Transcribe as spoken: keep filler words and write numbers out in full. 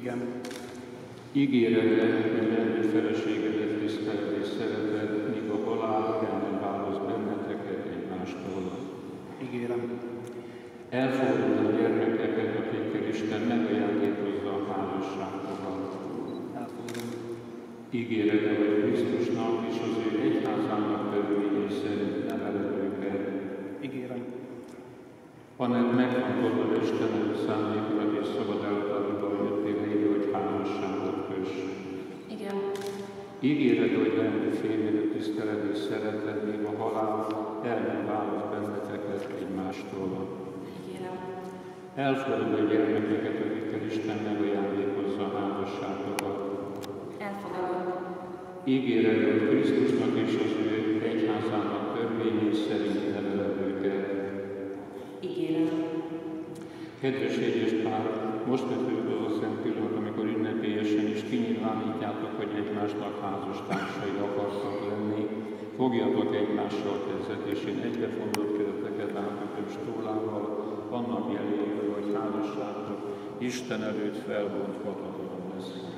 Igen. Ígéred-e, hogy lelki feleségedet tiszteled és szereted, míg a halál el nem választ benneteket egymástól? Ígérem. Elfogadod a gyermekeket, akikkel Isten megajándékozza a házasságokat? Elfogadom. Ígéred-e, hogy Krisztusnak és az ő egyházának törvényei szerint neveled őket? Ígérem. Hanem megfontolod Isten előtt szándékodat és szabad eltartva jöttél ide, hogy házasságot köss? Igen. Ígéred, hogy lelki férjedet tiszteled és szereted, míg a halál el nem választ benneteket egymástól? Ígérem. Elfogadod a gyermekeket, akikkel Isten megajándékozza a házasságokat? Elfogadom. Ígéred, hogy Krisztusnak és az ő egyházának törvényei szerint neveled őket? Ígérem. Kedves édes pár, most vetődik az a szent pillanat, amikor ünnepélyesen is kinyilvánítjátok, hogy egymásnak házastársai akartak lenni. Fogjatok egymással kezet, és én egybefondott kezeteket átütöm stólával, annak jeléül, hogy házasságok Isten előtt felbonthatatlan lesz.